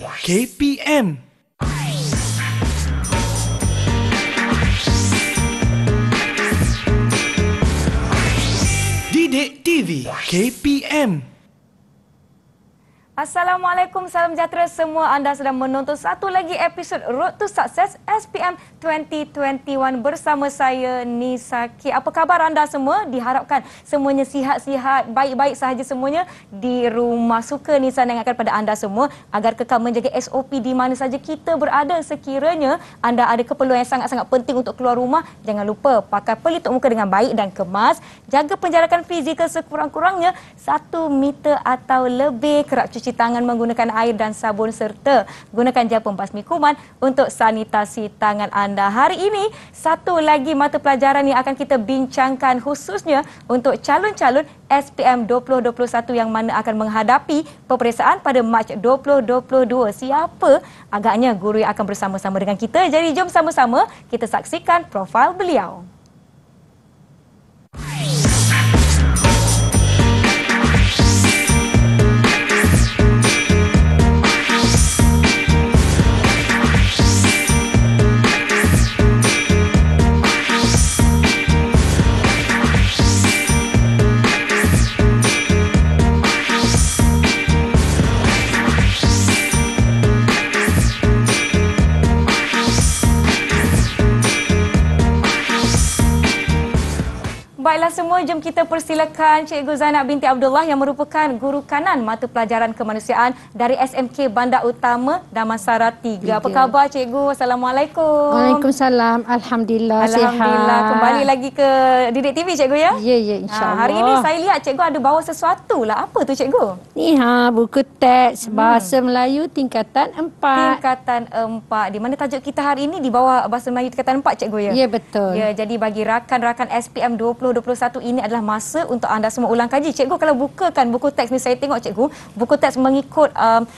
KPM. Didik TV KPM. Assalamualaikum, salam sejahtera semua. Anda sedang menonton satu lagi episod Road to Success SPM 2021 bersama saya Nisaki. Apa khabar anda semua? Diharapkan semuanya sihat-sihat, baik-baik sahaja semuanya di rumah. Suka Nisa ingatkan pada anda semua agar kekal menjaga SOP di mana saja kita berada. Sekiranya anda ada keperluan yang sangat-sangat penting untuk keluar rumah, jangan lupa pakai pelitup muka dengan baik dan kemas. Jaga penjarakan fizikal sekurang-kurangnya 1 meter atau lebih. Kerap cuci tangan menggunakan air dan sabun serta gunakan gel pembasmi kuman untuk sanitasi tangan anda. Hari ini, satu lagi mata pelajaran yang akan kita bincangkan khususnya untuk calon-calon SPM 2021 yang mana akan menghadapi peperiksaan pada Mac 2022. Siapa agaknya guru yang akan bersama-sama dengan kita? Jadi jom sama-sama kita saksikan profil beliau. Baiklah semua, jom kita persilakan Cikgu Zainab binti Abdullah yang merupakan guru kanan mata pelajaran kemanusiaan dari SMK Bandar Utama Damansara 3. Apa khabar Cikgu? Assalamualaikum. Waalaikumsalam. Alhamdulillah, Alhamdulillah. sihat. Kembali lagi ke Didik TV Cikgu ya? Ya, insyaAllah. Hari ini saya lihat Cikgu ada bawa sesuatu lah. Apa tu Cikgu? Ni buku teks Bahasa Melayu tingkatan 4. Tingkatan 4. Di mana tajuk kita hari ini di bawah Bahasa Melayu tingkatan 4 Cikgu ya? Ya, betul. Ya, jadi bagi rakan-rakan SPM 2021 ini adalah masa untuk anda semua ulang kaji. Cikgu kalau bukakan buku teks ni, saya tengok Cikgu, buku teks mengikut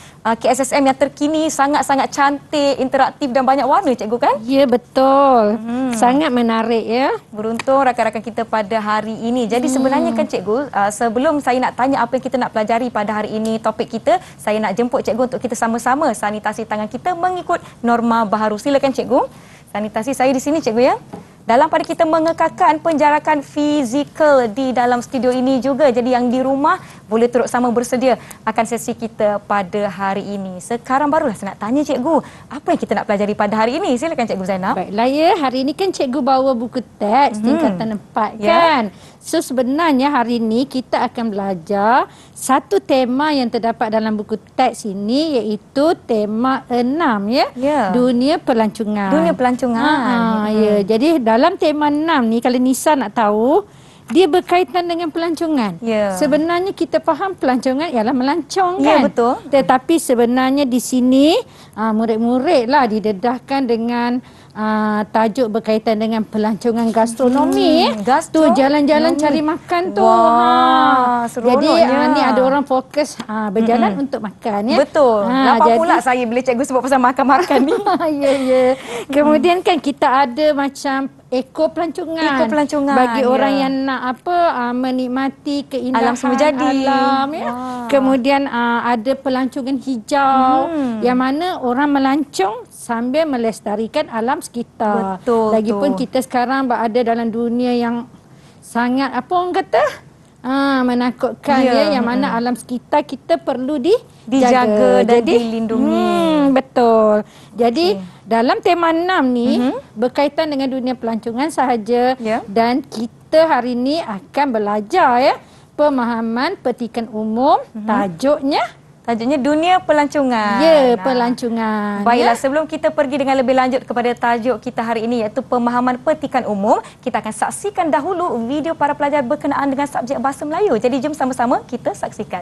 KSSM yang terkini, sangat-sangat cantik, interaktif dan banyak warna Cikgu kan? Ya, betul. Sangat menarik ya. Beruntung rakan-rakan kita pada hari ini. Jadi sebenarnya kan Cikgu, sebelum saya nak tanya apa yang kita nak pelajari pada hari ini, topik kita, saya nak jemput Cikgu untuk kita sama-sama sanitasi tangan kita mengikut norma baharu. Silakan Cikgu. Sanitasi saya di sini Cikgu ya. Dalam pada kita mengekalkan penjarakan fizikal di dalam studio ini juga. Jadi yang di rumah boleh turut sama bersedia akan sesi kita pada hari ini. Sekarang barulah saya nak tanya Cikgu, apa yang kita nak pelajari pada hari ini? Silakan Cikgu Zainab. Baiklah ya, hari ini kan Cikgu bawa buku teks tingkatan 4 kan. So sebenarnya hari ini kita akan belajar satu tema yang terdapat dalam buku teks ini, iaitu tema 6 ya. Dunia pelancongan. Dunia pelancongan. Ya, jadi dalam tema 6 ni, kalau Nisa nak tahu, dia berkaitan dengan pelancongan. Sebenarnya kita faham pelancongan ialah melancong kan? Ya, betul. Tetapi sebenarnya di sini murid-murid lah didedahkan dengan tajuk berkaitan dengan pelancongan gastronomi. Tu jalan-jalan cari makan tu. Wah, jadi ni ada orang fokus berjalan untuk makan ya. Betul. Lapar pula saya bila Cikgu sebut pasal makan-makan ni. Ya. Kemudian kan kita ada macam eko pelancongan. Bagi orang yang nak menikmati keindahan alam semula jadi. Alam ya. Kemudian ada pelancongan hijau yang mana orang melancong sambil melestarikan alam sekitar. Betul. Lagipun kita sekarang berada dalam dunia yang sangat orang kata menakutkan yang mana alam sekitar kita perlu dijaga dan dilindungi. Betul. Jadi dalam tema 6 ni berkaitan dengan dunia pelancongan sahaja dan kita hari ini akan belajar pemahaman petikan umum. Tajuknya dunia pelancongan. Ya, pelancongan. Baiklah, sebelum kita pergi dengan lebih lanjut kepada tajuk kita hari ini iaitu pemahaman petikan umum, kita akan saksikan dahulu video para pelajar berkenaan dengan subjek Bahasa Melayu. Jadi jom sama-sama kita saksikan.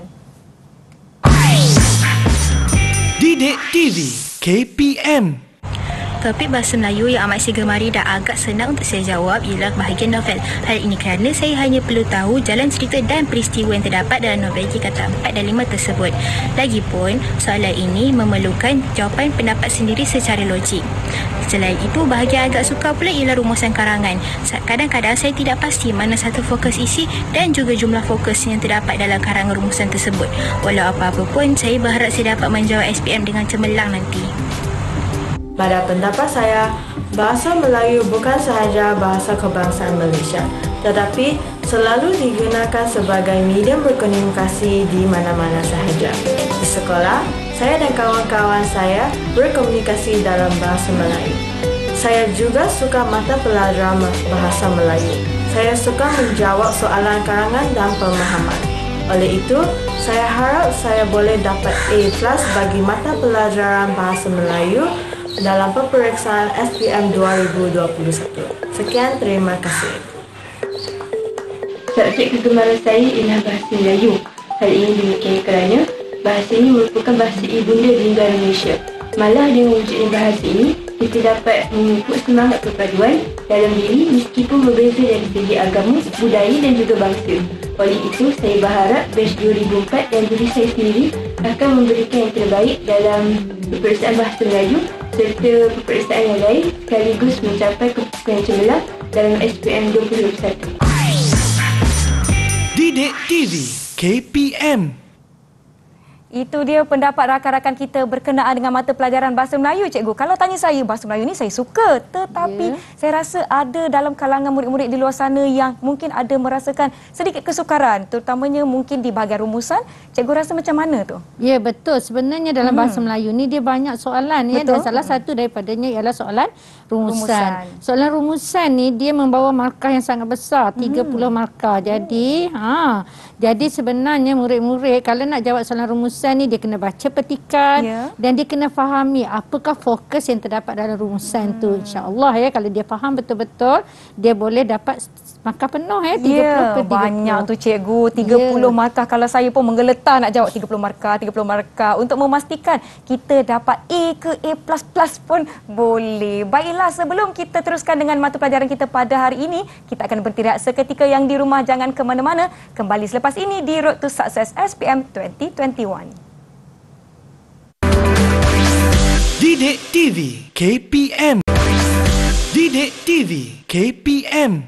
Didik TV KPM. Topik bahasa Melayu yang amat saya gemari dan agak senang untuk saya jawab ialah bahagian novel. Hal ini kerana saya hanya perlu tahu jalan cerita dan peristiwa yang terdapat dalam novel Kata 4 dan 5 tersebut. Lagipun, soalan ini memerlukan jawapan pendapat sendiri secara logik. Selain itu, bahagian agak sukar pula ialah rumusan karangan. Kadang-kadang saya tidak pasti mana satu fokus isi dan juga jumlah fokus yang terdapat dalam karangan rumusan tersebut. Walau apa-apa pun, saya berharap saya dapat menjawab SPM dengan cemerlang nanti. Pada pendapat saya, bahasa Melayu bukan sahaja bahasa kebangsaan Malaysia, tetapi selalu digunakan sebagai medium berkomunikasi di mana-mana sahaja. Di sekolah, saya dan kawan-kawan saya berkomunikasi dalam bahasa Melayu. Saya juga suka mata pelajaran bahasa Melayu. Saya suka menjawab soalan karangan dan pemahaman. Oleh itu, saya harap saya boleh dapat A+ bagi mata pelajaran bahasa Melayu dalam peperiksaan SPM 2021. Sekian, terima kasih. Subjek kegemaran saya ialah bahasa Melayu. Hal ini demikian kerana bahasa ini merupakan bahasa ibunda di negara Malaysia. Malah dengan wujudnya bahasa ini, kita dapat memupuk semangat perpaduan dalam diri meskipun berbeza dari segi agama, budaya dan juga bangsa. Oleh itu, saya berharap batch 2004 dan diri saya sendiri akan memberikan yang terbaik dalam peperiksaan bahasa Melayu serta peperiksaan yang lain sekaligus mencapai keputusan yang cemerlang dalam SPM 2021. Didik TV KPM. Itu dia pendapat rakan-rakan kita berkenaan dengan mata pelajaran bahasa Melayu, cikgu. Kalau tanya saya, bahasa Melayu ni saya suka. Tetapi saya rasa ada dalam kalangan murid-murid di luar sana yang mungkin ada merasakan sedikit kesukaran. Terutamanya mungkin di bahagian rumusan. Cikgu rasa macam mana tu? Ya, betul. Sebenarnya dalam bahasa Melayu ni dia banyak soalan. Ya. Dan salah satu daripadanya ialah soalan rumusan. Soalan rumusan ni dia membawa markah yang sangat besar. 30 markah. Jadi sebenarnya murid-murid kalau nak jawab soalan rumusan ni dia kena baca petikan dan dia kena fahami apakah fokus yang terdapat dalam rumusan tu. InsyaAllah ya, kalau dia faham betul-betul dia boleh dapat markah penuh ya, 30 per 30. Banyak tu cikgu, 30 markah. Kalau saya pun menggeletar nak jawab 30 markah untuk memastikan kita dapat A ke A++ pun boleh. Baiklah, sebelum kita teruskan dengan mata pelajaran kita pada hari ini, kita akan berhenti rehat seketika. Yang di rumah jangan ke mana-mana. Kembali selepas ini di Road to Success SPM 2021. Didik TV KPM. Didik TV KPM.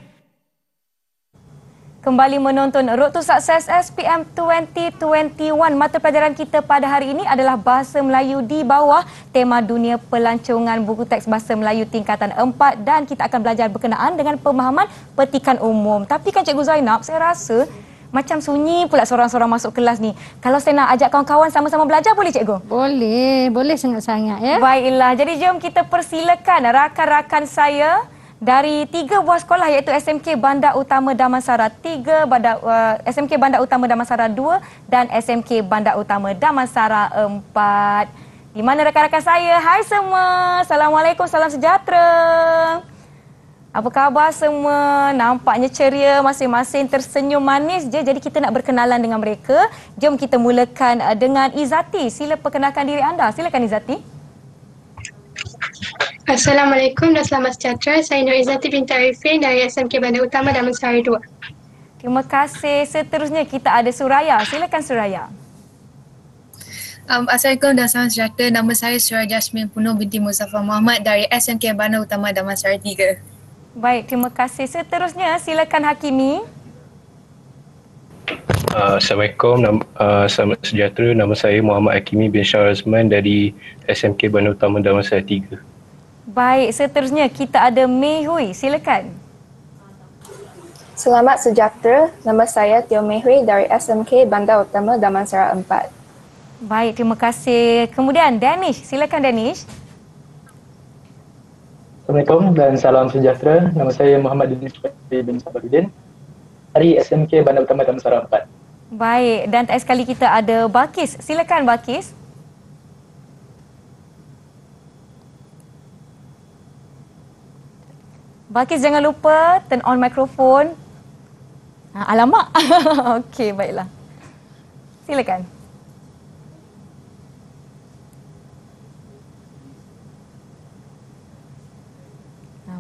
Kembali menonton Road to Success SPM 2021. Mata pelajaran kita pada hari ini adalah Bahasa Melayu di bawah tema Dunia Pelancongan Buku Teks Bahasa Melayu tingkatan 4 dan kita akan belajar berkenaan dengan pemahaman petikan umum. Tapi kan Cikgu Zainab, saya rasa macam sunyi pula seorang-seorang masuk kelas ni. Kalau saya nak ajak kawan-kawan sama-sama belajar, boleh cikgu? Boleh sangat-sangat ya. Baiklah, jadi jom kita persilakan rakan-rakan saya dari 3 buah sekolah iaitu SMK Bandar Utama Damansara 3, SMK Bandar Utama Damansara 2 dan SMK Bandar Utama Damansara 4. Di mana rakan-rakan saya? Hai semua. Assalamualaikum, salam sejahtera. Apa khabar semua? Nampaknya ceria, masing-masing tersenyum manis je. Jadi kita nak berkenalan dengan mereka. Jom kita mulakan dengan Izati. Sila perkenalkan diri anda. Silakan Izati. Assalamualaikum dan selamat sejahtera. Saya Nur Izati binti Arifin dari SMK Bandar Utama Damansara 2. Terima kasih. Seterusnya kita ada Suraya. Silakan Suraya. Assalamualaikum dan selamat sejahtera. Nama saya Suraya Jasmine Puno binti Muzaffar Muhammad dari SMK Bandar Utama Damansara 3. Baik, terima kasih. Seterusnya silakan Hakimi. Assalamualaikum, selamat sejahtera. Nama saya Muhammad Hakimi bin Syar Azman dari SMK Bandar Utama Damansara 3. Baik, seterusnya kita ada Mei Hui. Silakan. Selamat sejahtera. Nama saya Teo Mei Hui dari SMK Bandar Utama Damansara 4. Baik, terima kasih. Kemudian Danish. Silakan Danish. Assalamualaikum dan salam sejahtera. Nama saya Muhammad Diniz bin Sabaruddin dari SMK Bandar Utama Damansara 4. Baik, dan sekali kita ada Balkis. Silakan Balkis. Balkis jangan lupa turn on mikrofon. Alamak. Okey, baiklah. Silakan.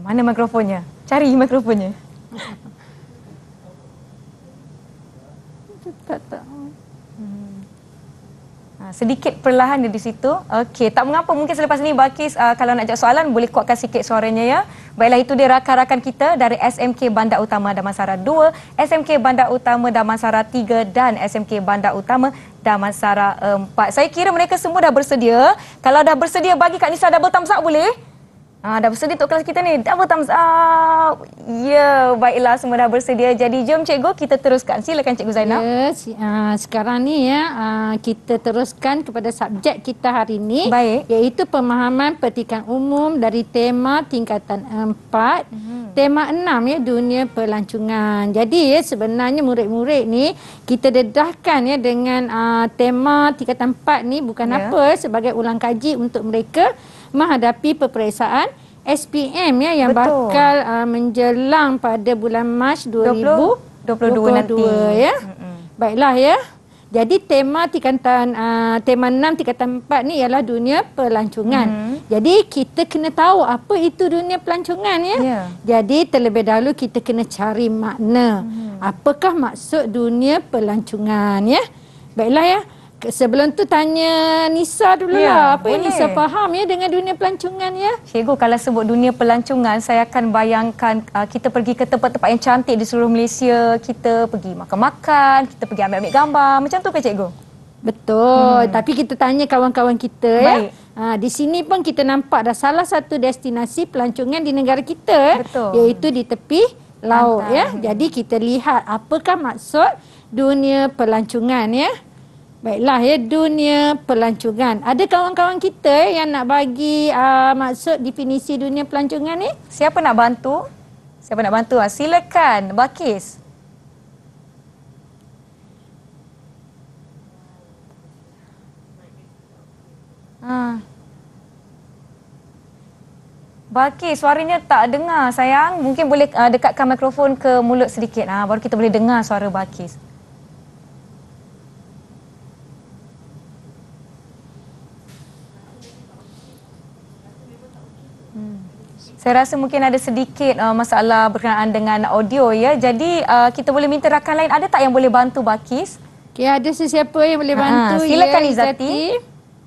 Mana mikrofonnya? Cari mikrofonnya. Tak. Sedikit perlahan dia di situ. Okey, tak mengapa, mungkin selepas ini Balkis kalau nak jawab soalan boleh kuatkan sikit suaranya ya. Baiklah, itu dia rakan-rakan kita dari SMK Bandar Utama Damansara 2, SMK Bandar Utama Damansara 3 dan SMK Bandar Utama Damansara 4. Saya kira mereka semua dah bersedia. Kalau dah bersedia, bagi Kak Nisa double thumbs up boleh? Dah bersedia untuk kelas kita ni. Double thumbs up. Ya, baiklah, semua dah bersedia. Jadi jom cikgu, kita teruskan. Silakan Cikgu Zainab. Sekarang ni kita teruskan kepada subjek kita hari ini. Baik. Iaitu pemahaman petikan umum dari tema tingkatan 4. Tema 6 dunia pelancongan. Jadi sebenarnya murid-murid ni kita dedahkan dengan tema tingkatan 4 ni bukan apa sebagai ulang kaji untuk mereka menghadapi peperiksaan SPM yang bakal menjelang pada bulan Mac 2022 nanti. Ya. Baiklah ya. Jadi tema 6 tingkatan 4 ni ialah dunia pelancongan. Jadi kita kena tahu apa itu dunia pelancongan ya. Jadi terlebih dahulu kita kena cari makna. Apakah maksud dunia pelancongan ya? Baiklah ya. Sebelum tu tanya Nisa dululah. Apa yang Nisa faham dengan dunia pelancongan ya? Cikgu, kalau sebut dunia pelancongan, saya akan bayangkan kita pergi ke tempat-tempat yang cantik di seluruh Malaysia. Kita pergi makan-makan, kita pergi ambil-ambil gambar. Macam tu ke Cikgu? Betul. Tapi kita tanya kawan-kawan kita ya. Di sini pun kita nampak dah salah satu destinasi pelancongan di negara kita. Iaitu di tepi laut ya. Jadi kita lihat apakah maksud dunia pelancongan ya. Baiklah ya, dunia pelancongan. Ada kawan-kawan kita yang nak bagi maksud definisi dunia pelancongan ni? Siapa nak bantu? Siapa nak bantu? Silakan, Balkis. Balkis, suaranya tak dengar sayang. Mungkin boleh dekatkan mikrofon ke mulut sedikit. Baru kita boleh dengar suara Balkis. Saya rasa mungkin ada sedikit masalah berkenaan dengan audio ya. Jadi kita boleh minta rakan lain. Ada tak yang boleh bantu Balkis? Okay, ada sesiapa yang boleh bantu silakan Izzati.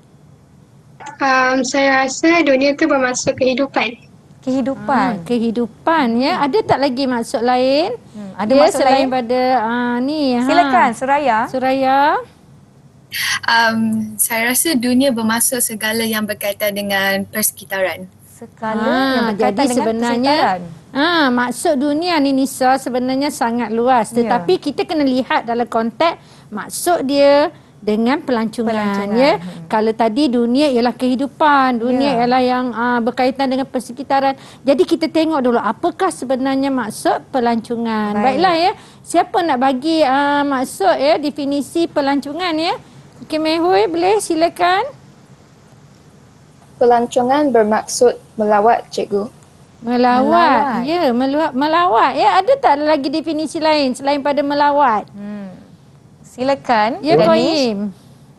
Saya rasa dunia tu bermaksud kehidupan. Kehidupan ya. Ada tak lagi maksud lain? Ada maksud selain lain? Pada ni. Silakan Suraya. Saya rasa dunia bermaksud segala yang berkaitan dengan persekitaran. Jadi sebenarnya maksud dunia ni Nisa sebenarnya sangat luas, tetapi kita kena lihat dalam konteks maksud dia dengan pelancongan. Ya. Kalau tadi dunia ialah kehidupan, dunia ialah yang berkaitan dengan persekitaran. Jadi kita tengok dulu apakah sebenarnya maksud pelancongan. Baiklah ya. Siapa nak bagi maksud ya definisi pelancongan ya? Okey, Mehui boleh silakan. Pelancongan bermaksud melawat, cikgu. Melawat. Ya, melawat. Ya, ada tak lagi definisi lain selain pada melawat? Silakan. Ya, Qayyim.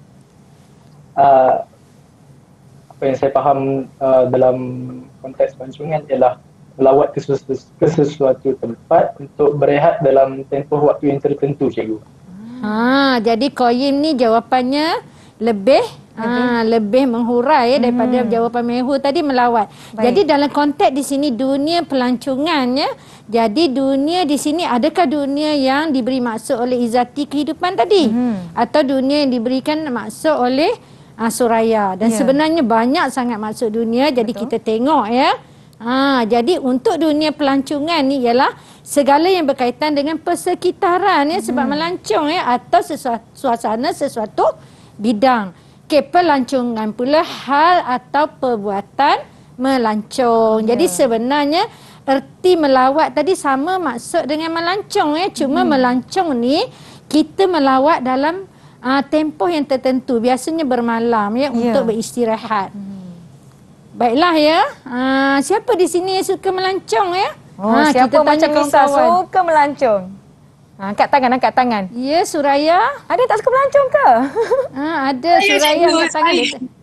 Apa yang saya faham dalam konteks pelancongan ialah melawat ke sesuatu tempat untuk berehat dalam tempoh waktu yang tertentu, cikgu. Jadi Qayyim ni jawapannya lebih menghurai daripada jawapan Mehu tadi, melawat. Jadi dalam konteks di sini dunia pelancongan ya. Jadi dunia di sini adakah dunia yang diberi maksud oleh Izzati kehidupan tadi atau dunia yang diberikan maksud oleh Suraya? Dan sebenarnya banyak sangat maksud dunia. Jadi kita tengok ya. Jadi untuk dunia pelancongan ni ialah segala yang berkaitan dengan persekitaran ya, sebab melancong ya, atau suasana sesuatu bidang. Pelancongan pula hal atau perbuatan melancong. Jadi sebenarnya erti melawat tadi sama maksud dengan melancong ya. Cuma melancong ni kita melawat dalam tempoh yang tertentu, biasanya bermalam ya, untuk beristirahat. Baiklah ya. Siapa di sini yang suka melancong ya? Siapa macam Nisa suka melancong? Angkat tangan. Ya, Suraya. Ada tak suka melancong ke? Ada Suraya angkat tangan.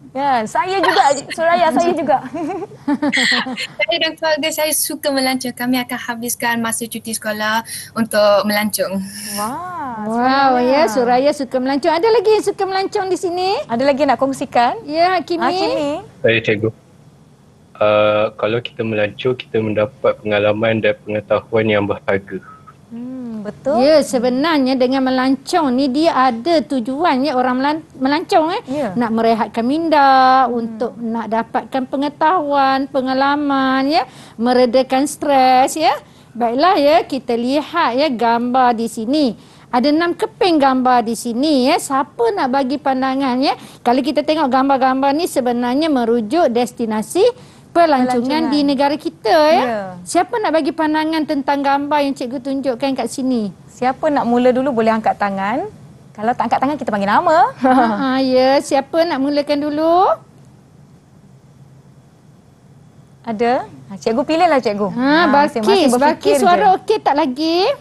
Ya, saya juga, Suraya, saya juga. Saya dan keluarga saya suka melancong. Kami akan habiskan masa cuti sekolah untuk melancong. Wow, ya, Suraya suka melancong. Ada lagi yang suka melancong di sini? Ada lagi yang nak kongsikan? Ya, Hakimi. Saya cikgu. Kalau kita melancong, kita mendapat pengalaman dan pengetahuan yang berharga. Betul. Ya, sebenarnya dengan melancong ni dia ada tujuannya orang melancong nak merehatkan minda, untuk nak dapatkan pengetahuan, pengalaman ya, meredakan stres ya. Baiklah ya, kita lihat ya gambar di sini. Ada 6 keping gambar di sini ya. Siapa nak bagi pandangan ya? Kalau kita tengok gambar-gambar ni sebenarnya merujuk destinasi pelancongan di negara kita ya. Siapa nak bagi pandangan tentang gambar yang cikgu tunjukkan kat sini? Siapa nak mula dulu boleh angkat tangan. Kalau tak angkat tangan kita panggil nama. Ya, siapa nak mulakan dulu? Ada? Cikgu pilihlah cikgu. Balkis suara okey tak lagi?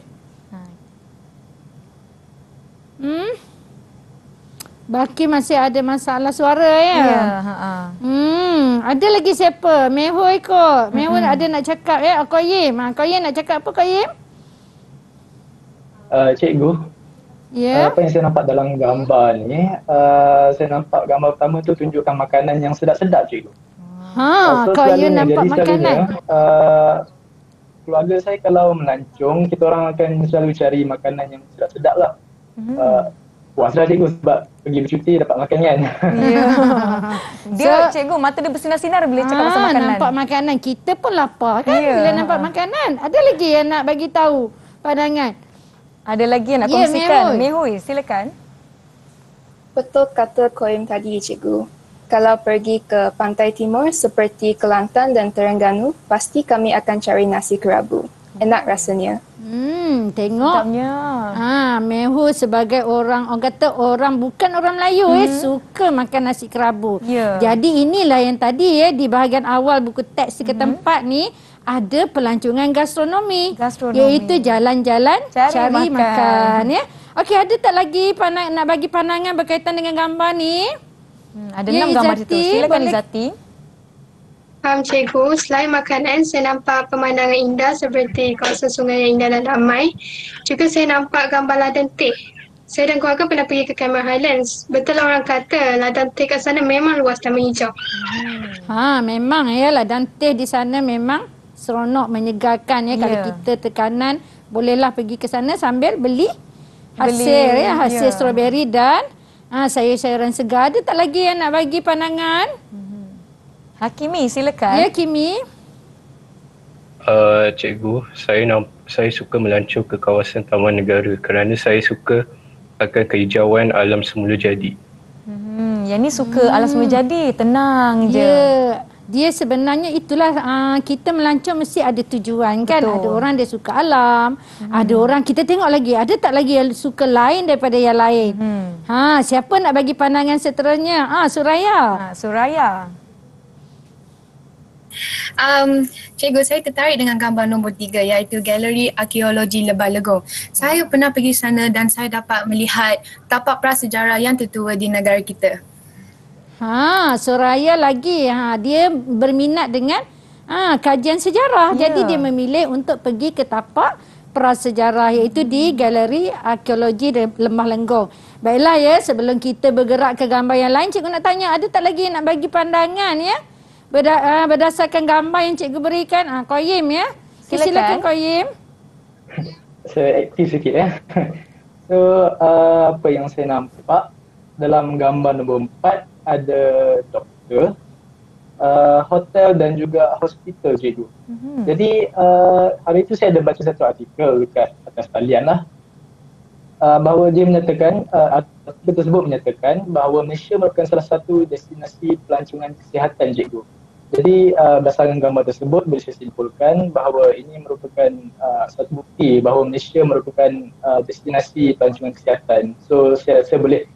Balkis masih ada masalah suara ya? Ya. Ada lagi siapa? Mehoi kot. Mehoi ada nak cakap ya? Koyim. Koyim nak cakap apa Koyim? Cikgu. Ya. Apa yang saya nampak dalam gambar ni, saya nampak gambar pertama tu tunjukkan makanan yang sedap-sedap cikgu. Koyim nampak makanan. Keluarga saya kalau melancong, kita orang akan selalu cari makanan yang sedap-sedap lah. Puas lah cikgu sebab pergi bercuti dapat makan kan. Dia cikgu mata dia bersinar-sinar bila cakap pasal makanan. Nampak makanan. Kita pun lapar kan bila nampak makanan. Ada lagi yang nak bagi tahu pandangan? Ada lagi yang nak kongsikan? Mehoi, silakan. Betul kata Koim tadi cikgu. Kalau pergi ke pantai timur seperti Kelantan dan Terengganu, pasti kami akan cari nasi kerabu. Enak rasanya. Tengok. Mehu sebagai orang kata orang bukan orang Melayu suka makan nasi kerabu. Jadi inilah yang tadi di bahagian awal buku teks ke tempat ni ada pelancongan gastronomi. Iaitu jalan-jalan cari makan ya. Okey, ada tak lagi nak bagi pandangan berkaitan dengan gambar ni? Ada 6 gambar situ. Silakan Izati. Cikgu, selain makanan, saya nampak pemandangan indah seperti kawasan sungai yang indah dan damai. Juga saya nampak gambar ladang teh. Saya dan keluarga pernah pergi ke Cameron Highlands. Betul orang kata ladang teh kat sana memang luas dan menghijau. Memang ya, ladang teh di sana memang seronok, menyegarkan ya. Kalau kita tekanan, bolehlah pergi ke sana sambil beli hasil strawberry dan sayur-sayuran segar. Ada tak lagi yang nak bagi pandangan? Hakimi, silakan. Ya, Kimi. Cikgu, saya suka melancong ke kawasan Taman Negara kerana saya suka akan kehijauan alam semula jadi. Yang ni suka alam semula jadi, tenang je. Dia sebenarnya itulah kita melancong mesti ada tujuan kan. Betul. Ada orang dia suka alam, ada orang kita tengok lagi, ada tak lagi yang suka lain daripada yang lain. Siapa nak bagi pandangan seterusnya? Suraya. Suraya. Cikgu, saya tertarik dengan gambar nombor 3 iaitu Galeri Arkeologi Lebah Legong. Saya pernah pergi sana dan saya dapat melihat tapak prasejarah yang tertua di negara kita. Suraya lagi dia berminat dengan kajian sejarah. Jadi dia memilih untuk pergi ke tapak prasejarah iaitu di Galeri Arkeologi Lembah Lenggong. Baiklah ya, sebelum kita bergerak ke gambar yang lain, cikgu nak tanya ada tak lagi yang nak bagi pandangan ya? Berdasarkan gambar yang cikgu berikan. Koyim ya. Silakan Koyim. Saya aktif sikit ya. So apa yang saya nampak dalam gambar nombor 4 ada doktor, hotel dan juga hospital cikgu. Jadi hari itu saya ada baca satu artikel dekat atas talian lah. Bahawa dia menyatakan, artikel tersebut menyatakan bahawa Malaysia merupakan salah satu destinasi pelancongan kesihatan cikgu. Jadi berdasarkan gambar tersebut boleh saya simpulkan bahawa ini merupakan satu bukti bahawa Malaysia merupakan destinasi pelancongan kesihatan. So saya boleh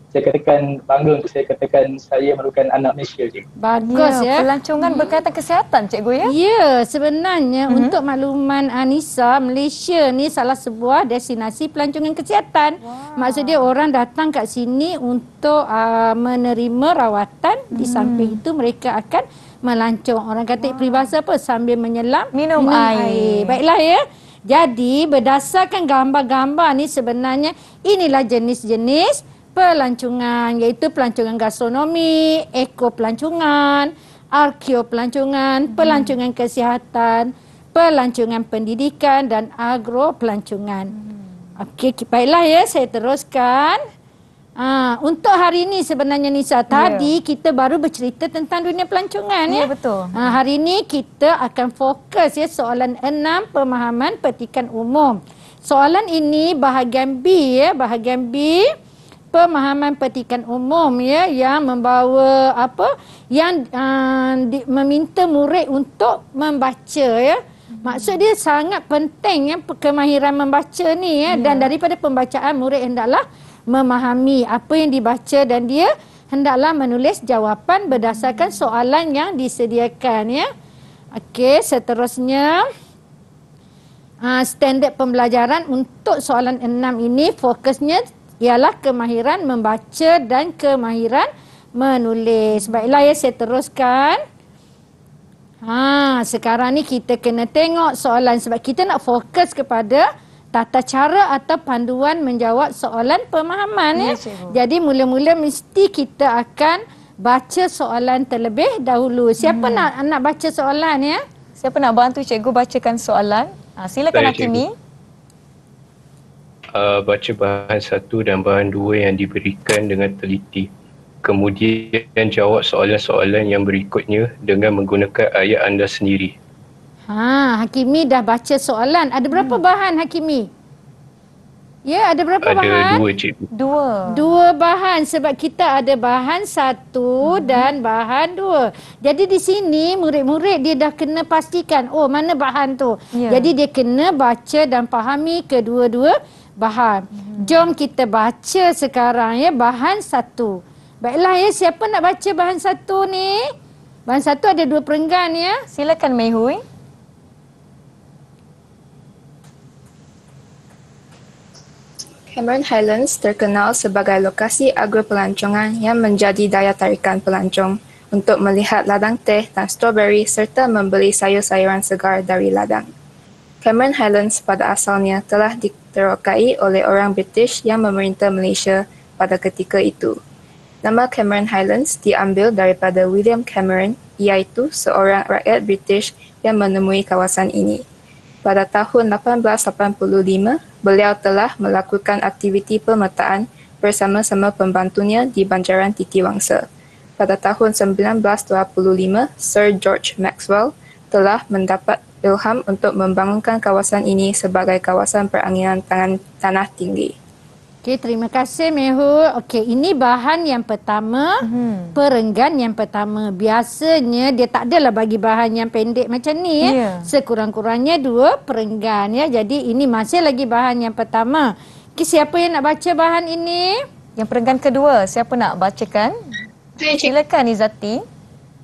saya katakan bangga untuk saya katakan saya merupakan anak Malaysia, cikgu. Bagus ya. Pelancongan berkaitan kesihatan, cikgu ya? Ya, sebenarnya untuk makluman Anissa, Malaysia ni salah sebuah destinasi pelancongan kesihatan. Maksudnya orang datang kat sini untuk menerima rawatan. Di samping itu mereka akan melancong. Orang kata peribahasa apa? Sambil menyelam, minum air. Baiklah ya. Jadi berdasarkan gambar-gambar ni sebenarnya inilah jenis-jenis pelancongan, iaitu pelancongan gastronomi, eko pelancongan, arkeo pelancongan, pelancongan kesihatan, pelancongan pendidikan dan agro pelancongan. Okey, baiklah ya, saya teruskan. Untuk hari ini sebenarnya Nisa, tadi kita baru bercerita tentang dunia pelancongan ya. Betul. Hari ini kita akan fokus ya soalan 6 pemahaman petikan umum. Soalan ini bahagian B ya, bahagian B pemahaman petikan umum ya, yang membawa apa, yang meminta murid untuk membaca ya. Maksud dia sangat penting ya kemahiran membaca ni ya, dan daripada pembacaan murid hendaklah memahami apa yang dibaca dan dia hendaklah menulis jawapan berdasarkan soalan yang disediakan ya. Okey, seterusnya standard pembelajaran untuk soalan 6 ini fokusnya ialah kemahiran membaca dan kemahiran menulis. Baiklah ya, saya teruskan. Sekarang ni kita kena tengok soalan sebab kita nak fokus kepada tata cara atau panduan menjawab soalan pemahaman ya. Jadi mula-mula mesti kita akan baca soalan terlebih dahulu. Siapa nak baca soalan ya? Siapa nak bantu cikgu bacakan soalan? Silakan Hakimi. Baca bahan 1 dan bahan 2 yang diberikan dengan teliti. Kemudian jawab soalan-soalan yang berikutnya dengan menggunakan ayat anda sendiri. Hakimi dah baca soalan. Ada berapa bahan Hakimi? Ya, ada berapa bahan? Ada 2, cikgu. 2 bahan sebab kita ada bahan 1 dan bahan 2. Jadi di sini murid-murid dia dah kena pastikan mana bahan tu. Jadi dia kena baca dan fahami kedua-dua bahan. Jom kita baca sekarang ya bahan 1. Baiklah ya, siapa nak baca bahan 1 ni? Bahan 1 ada 2 perenggan ya. Silakan Mei Hui. Cameron Highlands terkenal sebagai lokasi agro pelancongan yang menjadi daya tarikan pelancong untuk melihat ladang teh dan strawberry serta membeli sayur-sayuran segar dari ladang. Cameron Highlands pada asalnya telah diterokai oleh orang British yang memerintah Malaysia pada ketika itu. Nama Cameron Highlands diambil daripada William Cameron, iaitu seorang rakyat British yang menemui kawasan ini. Pada tahun 1885, beliau telah melakukan aktiviti pemetaan bersama-sama pembantunya di Banjaran Titiwangsa. Pada tahun 1925, Sir George Maxwell telah mendapat ilham untuk membangunkan kawasan ini sebagai kawasan peranginan tanah tinggi. Okey, terima kasih Mehu. Okey, ini bahan yang pertama, perenggan yang pertama. Biasanya dia tak adalah bagi bahan yang pendek macam ni ya. Sekurang-kurangnya 2 perenggan ya. Jadi ini masih lagi bahan yang pertama. Okey, siapa yang nak baca bahan ini? Yang perenggan kedua, siapa nak bacakan? Silakan Izati.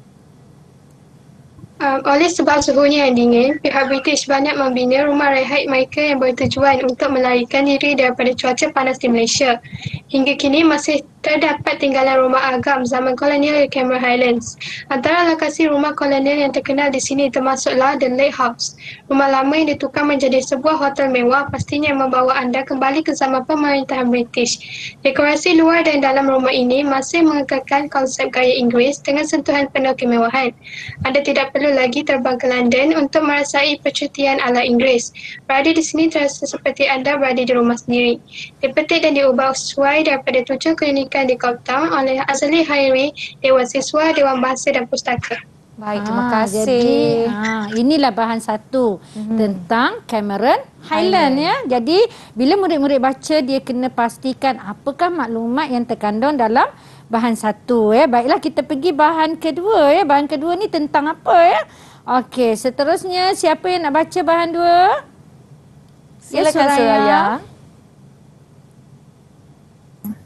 Oleh sebab suhunya yang dingin, pihak British banyak membina rumah rehat mereka yang bertujuan untuk melarikan diri daripada cuaca panas di Malaysia. Hingga kini masih terdapat tinggalan rumah agam zaman kolonial di Cameron Highlands. Antara lokasi rumah kolonial yang terkenal di sini termasuklah The Lake House. Rumah lama yang ditukar menjadi sebuah hotel mewah pastinya membawa anda kembali ke zaman pemerintahan British. Dekorasi luar dan dalam rumah ini masih mengekalkan konsep gaya Inggeris dengan sentuhan penuh kemewahan. Anda tidak perlu lagi terbang ke London untuk merasai percutian ala Inggeris. Berada di sini terasa seperti anda berada di rumah sendiri. Dipetik dan diubah sesuai daripada tujuan klinik di Cape Town oleh Azali Hairi, Dewan Siswa, Dewan Bahasa dan Pustaka. Baik, terima kasih. Jadi, inilah bahan 1 tentang Cameron Highland ya. Jadi, bila murid-murid baca, dia kena pastikan apakah maklumat yang terkandung dalam bahan 1 ya. Baiklah, kita pergi bahan kedua ya. Bahan kedua ni tentang apa ya? Okey, seterusnya siapa yang nak baca bahan 2? Silakan Suraya.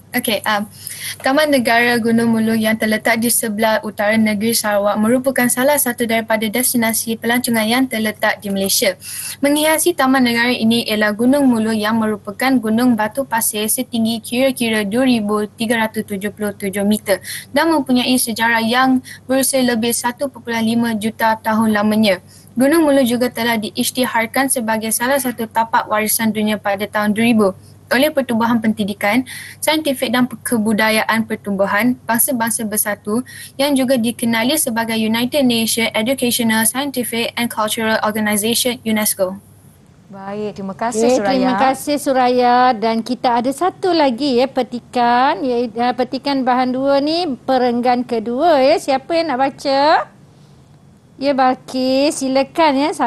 Okey, Taman Negara Gunung Mulu yang terletak di sebelah utara negeri Sarawak merupakan salah satu daripada destinasi pelancongan yang terletak di Malaysia. Menghiasi taman negara ini ialah Gunung Mulu yang merupakan gunung batu pasir setinggi kira-kira 2,377 meter dan mempunyai sejarah yang berusia lebih 1.5 juta tahun lamanya. Gunung Mulu juga telah diisytiharkan sebagai salah satu tapak warisan dunia pada tahun 2000 oleh Pertubuhan Pendidikan, Saintifik dan Kebudayaan Pertumbuhan Bangsa-Bangsa Bersatu yang juga dikenali sebagai United Nations Educational, Scientific and Cultural Organisation UNESCO. Baik, terima kasih Suraya. Terima kasih Suraya, dan kita ada satu lagi petikan, petikan bahan 2 ni perenggan kedua ya. Siapa yang nak baca? Ya Balkis, silakan ya.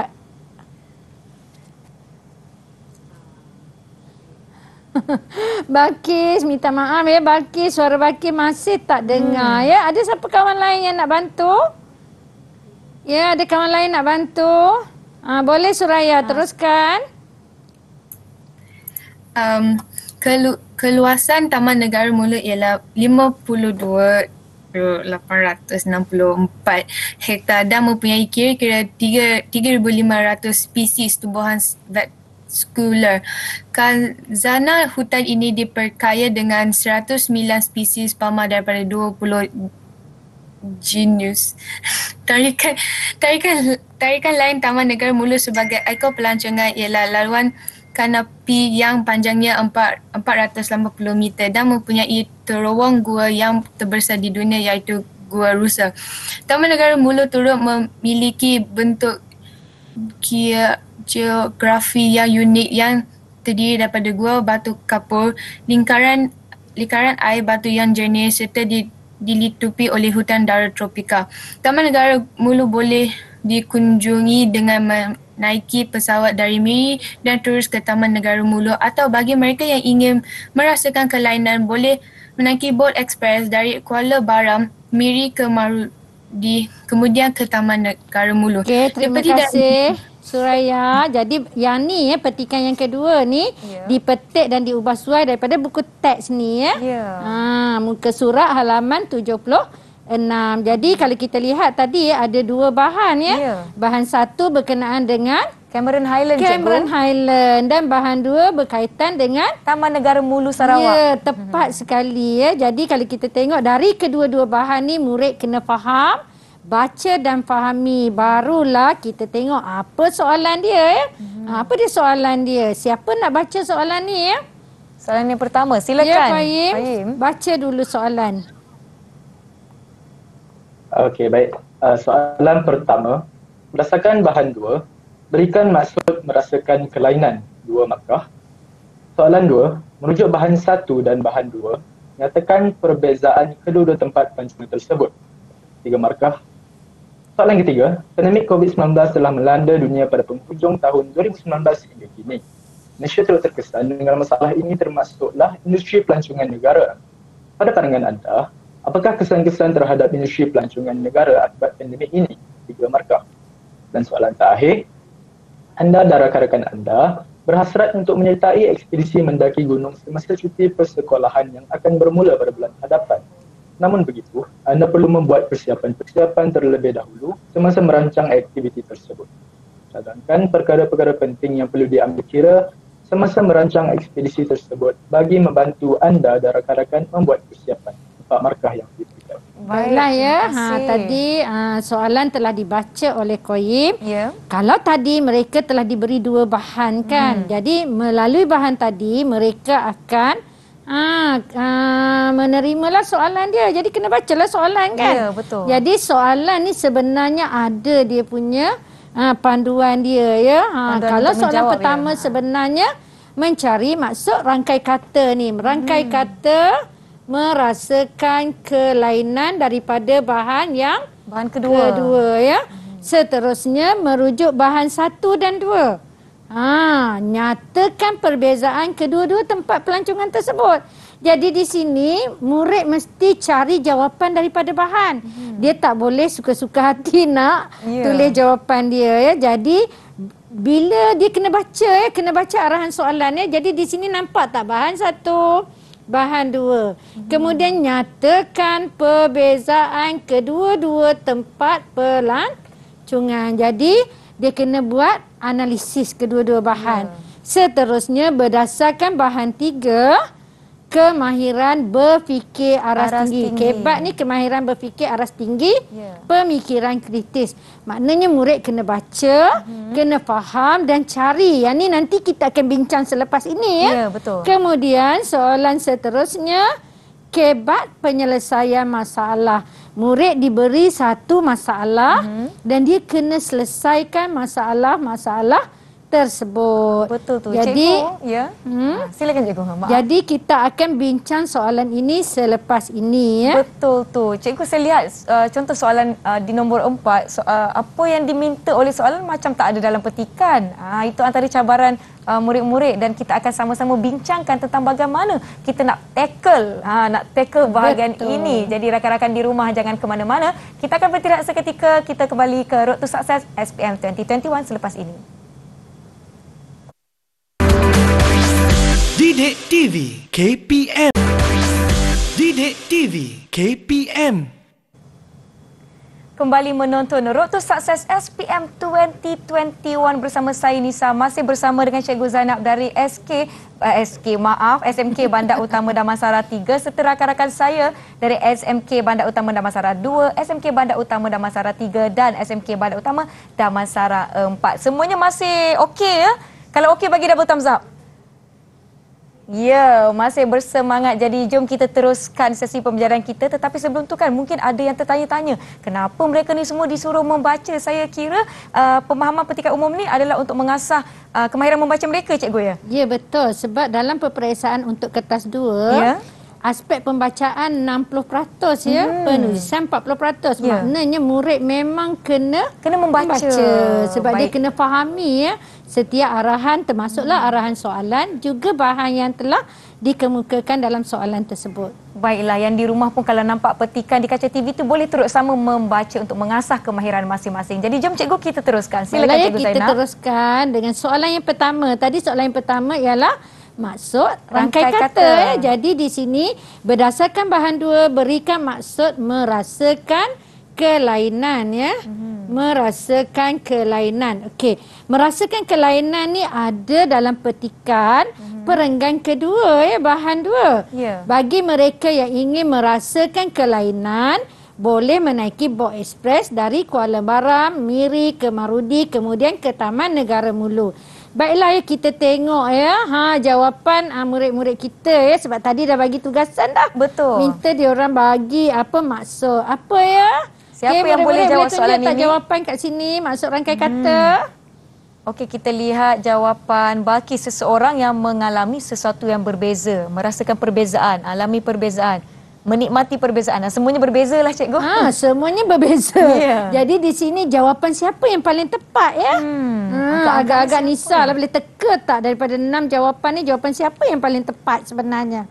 Balkis, minta maaf ya Balkis, suara Balkis masih tak dengar ya. Ada siapa kawan lain yang nak bantu? Ya, ada kawan lain nak bantu? Boleh Suraya, teruskan. Keluasan Taman Negara Mulu ialah 52,864 hektar dan mempunyai kira-kira 3,500 spesies tumbuhan vaskular. Khazanah hutan ini diperkaya dengan 109 spesies palma daripada 20 genus. Tarikan lain Taman Negara Mulu sebagai ikon pelancongan ialah laluan kanopi yang panjangnya 480 meter dan mempunyai terowong gua yang terbesar di dunia iaitu Gua Rusa. Taman Negara Mulu turut memiliki bentuk geografi yang unik yang terdiri daripada gua batu kapur, lingkaran air batu yang jernih serta dilitupi oleh hutan darat tropika. Taman Negara Mulu boleh dikunjungi dengan menaiki pesawat dari Miri dan terus ke Taman Negara Mulu, atau bagi mereka yang ingin merasakan kelainan boleh menaiki bot ekspres dari Kuala Baram, Miri ke Marudi, kemudian ke Taman Negara Mulu. Okey, terima kasih Suraya. Jadi yang ni petikan yang kedua ni dipetik dan diubah suai daripada buku teks ni ya. Muka surat halaman 76. Jadi kalau kita lihat tadi ada dua bahan ya. Bahan satu berkenaan dengan Cameron Highland, Cameron Highland, dan bahan dua berkaitan dengan Taman Negara Mulu Sarawak. Ya, tepat sekali ya. Jadi kalau kita tengok dari kedua-dua bahan ni, murid kena faham, baca dan fahami, barulah kita tengok apa soalan dia ya. Apa dia soalan dia? Siapa nak baca soalan ni ya? Soalan yang pertama, silakan. Ya, Fahim. Baca dulu soalan. Okey, baik. Soalan pertama, berdasarkan bahan 2, berikan maksud merasakan kelainan 2 markah. Soalan 2, merujuk bahan 1 dan bahan 2, nyatakan perbezaan kedua-dua tempat pelancongan tersebut. 3 markah. Soalan ketiga, pandemik COVID-19 telah melanda dunia pada penghujung tahun 2019 hingga kini. Malaysia turut terkesan dengan masalah ini, termasuklah industri pelancongan negara. Pada pandangan anda, apakah kesan-kesan terhadap industri pelancongan negara akibat pandemik ini? 3 markah. Dan soalan terakhir, anda dan rakan-rakan anda berhasrat untuk menyertai ekspedisi mendaki gunung semasa cuti persekolahan yang akan bermula pada bulan hadapan. Namun begitu, anda perlu membuat persiapan-persiapan terlebih dahulu semasa merancang aktiviti tersebut. Cadangkan perkara-perkara penting yang perlu diambil kira semasa merancang ekspedisi tersebut bagi membantu anda dan rakan-rakan membuat persiapan. 4 markah yang diberikan. Baiklah ya. Tadi soalan telah dibaca oleh Koyim. Kalau tadi mereka telah diberi 2 bahan kan. Jadi melalui bahan tadi mereka akan menerimalah soalan dia. Jadi kena bacalah soalan kan. Ya, betul. Jadi soalan ni sebenarnya ada dia punya panduan dia ya. Kalau soalan pertama sebenarnya mencari maksud rangkai kata ni. Rangkai kata merasakan kelainan daripada bahan yang kedua ya. Seterusnya merujuk bahan 1 dan 2. Nyatakan perbezaan kedua-dua tempat pelancongan tersebut. Jadi di sini murid mesti cari jawapan daripada bahan. Dia tak boleh suka-suka hati nak tulis jawapan dia ya. Jadi bila dia kena baca ya, kena baca arahan soalan ya. Jadi di sini nampak tak bahan 1, bahan 2. Kemudian nyatakan perbezaan kedua-dua tempat pelancongan. Jadi dia kena buat analisis kedua-dua bahan. Seterusnya berdasarkan bahan 3, kemahiran berfikir aras tinggi. Kebat ni kemahiran berfikir aras tinggi, pemikiran kritis. Maknanya murid kena baca, kena faham dan cari. Yang ni nanti kita akan bincang selepas ini. Ya, betul. Kemudian soalan seterusnya, kebat penyelesaian masalah. Murid diberi satu masalah dan dia kena selesaikan masalah-masalah tersebut. Betul tu. Jadi, cikgu, ya. Silakan cikgu. Maaf. Jadi kita akan bincang soalan ini selepas ini, ya. Betul tu. Cikgu, saya lihat contoh soalan di nombor 4, apa yang diminta oleh soalan macam tak ada dalam petikan. Itu antara cabaran murid-murid dan kita akan sama-sama bincangkan tentang bagaimana kita nak tackle bahagian ini. Jadi rakan-rakan di rumah jangan ke mana-mana. Kita akan bertindak seketika. Kita kembali ke Road to Success SPM 2021 selepas ini. Didik TV KPM. Didik TV KPM. Kembali menonton Road to Success SPM 2021 bersama saya Nisa. Masih bersama dengan Cikgu Zainab dari SMK Bandar Utama Damansara 3 serta rakan-rakan saya dari SMK Bandar Utama Damansara 2, SMK Bandar Utama Damansara 3 dan SMK Bandar Utama Damansara 4. Semuanya masih okey, ya? Kalau okey bagi double thumbs up. Ya, masih bersemangat. Jadi jom kita teruskan sesi pembelajaran kita. Tetapi sebelum tu kan mungkin ada yang tertanya-tanya, kenapa mereka ni semua disuruh membaca? Saya kira pemahaman petikan umum ni adalah untuk mengasah kemahiran membaca mereka, cikgu, ya? Ya, betul. Sebab dalam peperiksaan untuk kertas 2, aspek pembacaan 60%, ya, penulisan 40%. Maknanya murid memang kena membaca. Sebab dia kena fahami, ya, setiap arahan, termasuklah arahan soalan, juga bahan yang telah dikemukakan dalam soalan tersebut. Baiklah, yang di rumah pun kalau nampak petikan di kaca TV tu boleh turut sama membaca untuk mengasah kemahiran masing-masing. Jadi jom cikgu kita teruskan. Silakan Cikgu Zainab. Kita teruskan dengan soalan yang pertama. Tadi soalan yang pertama ialah maksud rangkai kata. Jadi di sini berdasarkan bahan 2 berikan maksud merasakan kelainan, ya. Merasakan kelainan. Okey, merasakan kelainan ni ada dalam petikan perenggan kedua, ya, bahan 2. Bagi mereka yang ingin merasakan kelainan, boleh menaiki Bok Express dari Kuala Baram, Miri ke Marudi, kemudian ke Taman Negara Mulu. Baiklah, ya, kita tengok, ya, jawapan murid-murid kita, ya, sebab tadi dah bagi tugasan dah. Betul. Minta diorang bagi apa maksud. Apa, ya? Siapa yang boleh jawab soalan ini? Jawapan kat sini, maksud rangkai kata. Okey, kita lihat jawapan bagi seseorang yang mengalami sesuatu yang berbeza, merasakan perbezaan, alami perbezaan, menikmati perbezaan. Semuanya berbezalah, cikgu. Semuanya berbeza. Jadi di sini jawapan siapa yang paling tepat, ya? Agak-agak Nisa lah boleh teka tak daripada 6 jawapan ni, jawapan siapa yang paling tepat sebenarnya?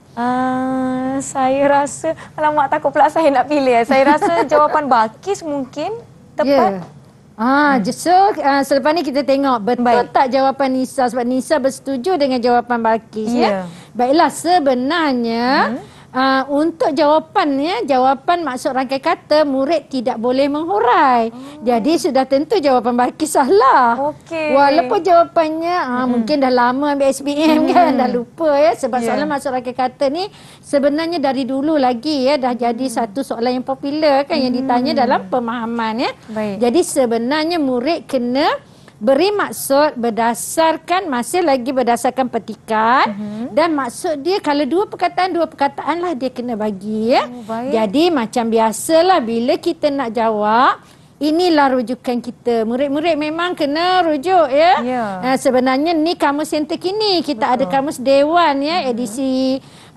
Saya rasa, alamak, takut pula saya nak pilih. Saya rasa jawapan Balkis mungkin tepat. Selepas ni kita tengok betul tak jawapan Nisa, sebab Nisa bersetuju dengan jawapan Balkis, ya. Baiklah, sebenarnya untuk jawapannya, jawapan maksud rangkai kata, murid tidak boleh menghurai. Jadi sudah tentu jawapan Balkis salah. Walaupun jawapannya mungkin dah lama ambil SPM kan, dah lupa, ya. Sebab soalan maksud rangkai kata ni sebenarnya dari dulu lagi, ya, dah jadi satu soalan yang popular kan, yang ditanya dalam pemahaman, ya. Jadi sebenarnya murid kena beri maksud masih lagi berdasarkan petikan, dan maksud dia kalau dua perkataan lah dia kena bagi, ya. Jadi macam biasalah bila kita nak jawab, inilah rujukan kita. Murid-murid memang kena rujuk, ya. Sebenarnya ni kamus yang terkini. Kita ada kamus Dewan, ya, edisi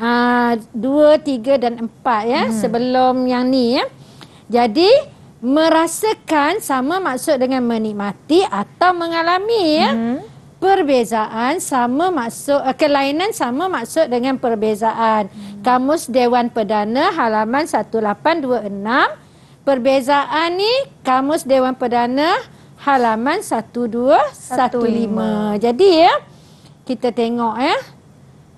2, 3 dan 4, ya, sebelum yang ni, ya. Jadi merasakan sama maksud dengan menikmati atau mengalami, ya. Perbezaan sama maksud, kelainan sama maksud dengan perbezaan. Kamus Dewan Perdana halaman 1826. Perbezaan ni Kamus Dewan Perdana halaman 1215. Jadi, ya, kita tengok, ya.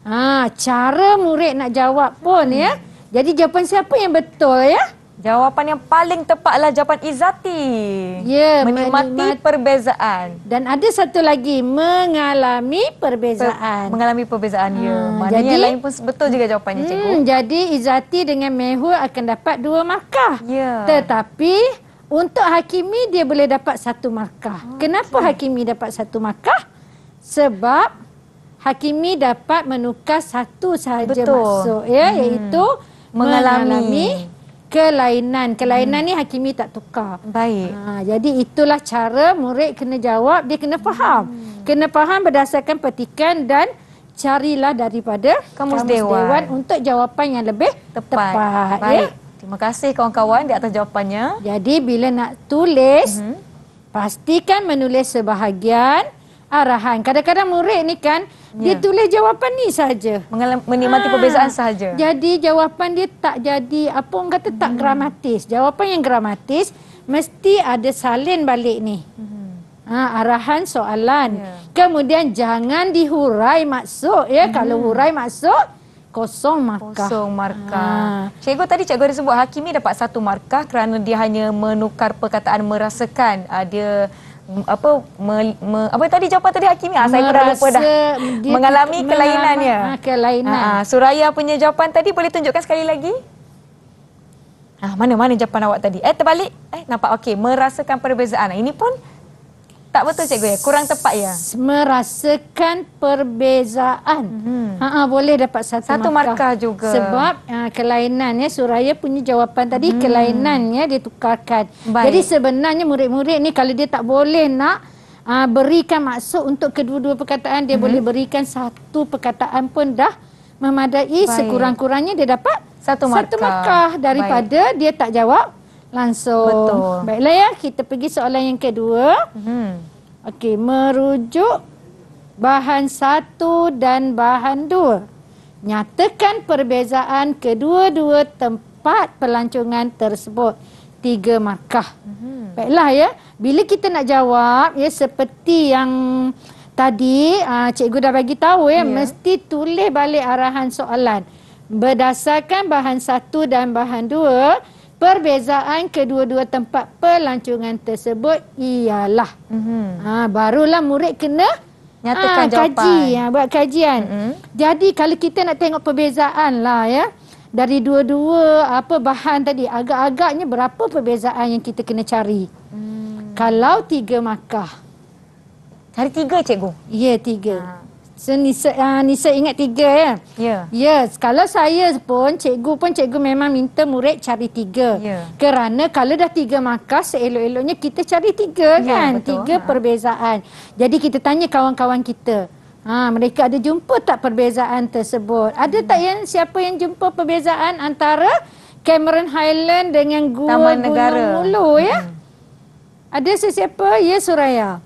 Cara murid nak jawab pun ya. Jadi jawapan siapa yang betul ya? Jawapan yang paling tepat adalah jawapan Izzati. Ya, menikmati perbezaan. Dan ada satu lagi, mengalami perbezaan. Mengalami perbezaan, ya. Maknanya jadi, yang lain pun betul juga jawapannya, cikgu. Jadi Izzati dengan Mehul akan dapat 2 markah. Ya. Tetapi untuk Hakimi dia boleh dapat 1 markah. Kenapa Hakimi dapat 1 markah? Sebab Hakimi dapat menukar satu sahaja masuk ya, iaitu mengalami kelainan. Kelainan ni Hakimi tak tukar. Baik. Jadi itulah cara murid kena jawab. Dia kena faham. Kena faham berdasarkan petikan dan carilah daripada Kamus Dewan untuk jawapan yang lebih tepat. Baik. Terima kasih kawan-kawan di atas jawapannya. Jadi bila nak tulis, pastikan menulis sebahagian arahan. Kadang-kadang murid ni kan, dia tulis jawapan ni saja. Menikmati perbezaan sahaja. Jadi jawapan dia tak jadi, apa orang kata, tak gramatis. Jawapan yang gramatis mesti ada salin balik ni. Arahan soalan. Kemudian jangan dihurai maksud ya. Kalau hurai maksud, kosong markah. Kosong markah. Cikgu tadi cikgu ada sebut Hakimi dapat 1 markah kerana dia hanya menukar perkataan merasakan. Dia apa tadi jawapan tadi Hakimi? Saya pun dah lupa dah. Mengalami kelainannya. Kelainan. Suraya punya jawapan tadi boleh tunjukkan sekali lagi? Mana jawapan awak tadi? Terbalik. Nampak okey. Merasakan perbezaan. Ini pun tak betul cikgu ya? Kurang tepat ya? Merasakan perbezaan. Boleh dapat 1 markah juga. Sebab kelainannya, Suraya punya jawapan tadi, kelainannya ditukarkan. Baik. Jadi sebenarnya murid-murid ni kalau dia tak boleh nak berikan maksud untuk kedua-dua perkataan, dia boleh berikan 1 perkataan pun dah memadai. Baik. Sekurang-kurangnya dia dapat 1 markah daripada dia tak jawab langsung. Betul. Baiklah ya, kita pergi soalan yang kedua. Okey, merujuk bahan 1 dan bahan 2. Nyatakan perbezaan kedua-dua tempat pelancongan tersebut. 3 markah. Baiklah ya, bila kita nak jawab ya seperti yang tadi cikgu dah bagi tahu ya, mesti tulis balik arahan soalan. Berdasarkan bahan 1 dan bahan 2, perbezaan kedua-dua tempat pelancongan tersebut ialah. Barulah murid kena nyatakan kaji, buat kajian. Jadi kalau kita nak tengok perbezaan lah ya, dari dua-dua bahan tadi, agak-agaknya berapa perbezaan yang kita kena cari? Kalau 3 markah. Cari 3 cikgu? Ya, 3. So Nisa ingat 3 ya? Ya. Yes, kalau saya pun cikgu memang minta murid cari 3. Kerana kalau dah 3 markah, seelok-eloknya kita cari 3 kan? 3 perbezaan. Jadi kita tanya kawan-kawan kita, mereka ada jumpa tak perbezaan tersebut? Ada tak siapa yang jumpa perbezaan antara Cameron Highland dengan Gua Gunung Mulu ya? Ada sesiapa? Ya, Suraya.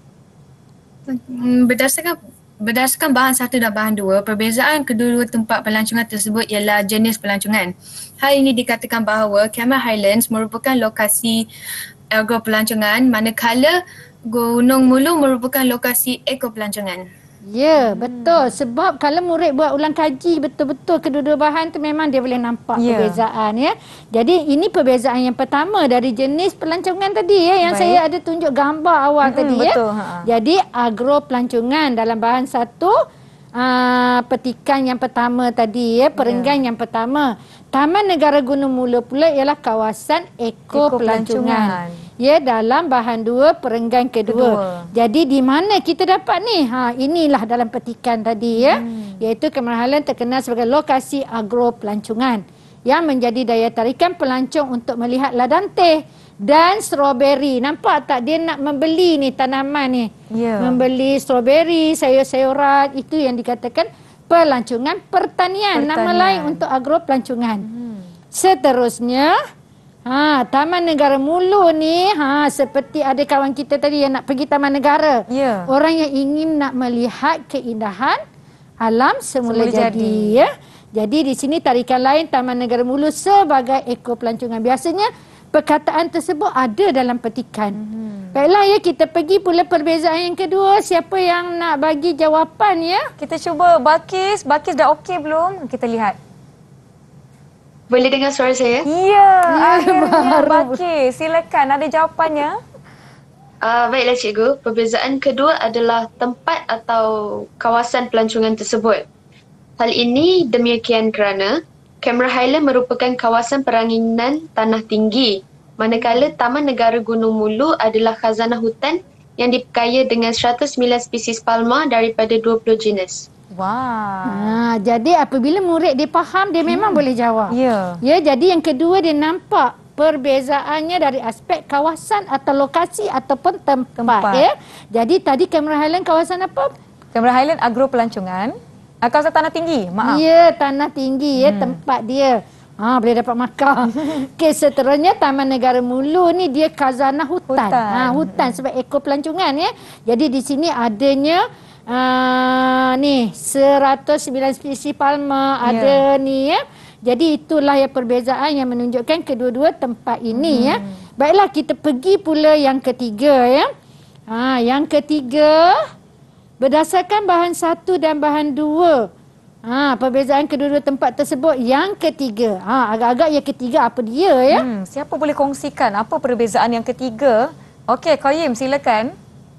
Berdasarkan bahan 1 dan bahan 2, perbezaan kedua-dua tempat pelancongan tersebut ialah jenis pelancongan. Hal ini dikatakan bahawa Cameron Highlands merupakan lokasi agropelancongan, manakala Gunung Mulu merupakan lokasi ekopelancongan. Ya, betul. Sebab kalau murid buat ulang kaji betul-betul kedua-dua bahan tu, memang dia boleh nampak perbezaan ya. Jadi ini perbezaan yang pertama dari jenis pelancongan tadi ya, yang saya ada tunjuk gambar awal tadi ya. Jadi agropelancongan dalam bahan 1, petikan yang pertama tadi ya, perenggan yang pertama. Taman Negara Gunung Mulu pula ialah kawasan ekopelancongan. Ya, dalam bahan 2, perenggan kedua. Jadi di mana kita dapat ni? Inilah dalam petikan tadi ya. Iaitu Cameron Highlands terkenal sebagai lokasi agropelancongan yang menjadi daya tarikan pelancong untuk melihat ladang teh dan stroberi. Nampak tak dia nak membeli ni tanaman ni? Membeli stroberi, sayur-sayuran, itu yang dikatakan pelancongan pertanian. Nama lain untuk agropelancongan. Seterusnya, Taman Negara Mulu ni, seperti ada kawan kita tadi yang nak pergi Taman Negara. Orang yang ingin nak melihat keindahan alam semula jadi ya. Jadi di sini tarikan lain Taman Negara Mulu sebagai ekopelancongan. Biasanya perkataan tersebut ada dalam petikan. Baiklah ya, kita pergi pula perbezaan yang kedua. Siapa yang nak bagi jawapan ya? Kita cuba Balkis. Balkis dah okey belum? Kita lihat. Boleh dengar suara saya? Ya, akhirnya Balkis. Silakan, ada jawapannya. Baiklah cikgu, perbezaan kedua adalah tempat atau kawasan pelancongan tersebut. Hal ini demikian kerana Cameron Highland merupakan kawasan peranginan tanah tinggi, manakala Taman Negara Gunung Mulu adalah khazanah hutan yang diperkaya dengan 109 spesies palma daripada 20 jenis. Wah. Jadi apabila murid dia faham, dia memang boleh jawab. Ya. Ya, jadi yang kedua dia nampak perbezaannya dari aspek kawasan atau lokasi ataupun tempat. Ya. Jadi tadi Cameron Highland kawasan apa? Cameron Highland agro pelancongan. Kawasan tanah tinggi, maaf. Ya, tanah tinggi ya, tempat dia. Boleh dapat markah. Okey, seterusnya Taman Negara Mulu ni dia khazanah hutan. Hutan sebab ekor pelancongan ya. Jadi di sini adanya 109 spesies palma, ada ni ya. Jadi itulah yang perbezaan yang menunjukkan kedua-dua tempat ini ya. Baiklah, kita pergi pula yang ketiga ya. Yang ketiga, berdasarkan bahan 1 dan bahan 2. Perbezaan kedua-dua tempat tersebut. Yang ketiga. Agak-agak yang ketiga apa dia ya? Siapa boleh kongsikan apa perbezaan yang ketiga? Okey, Qayyim silakan.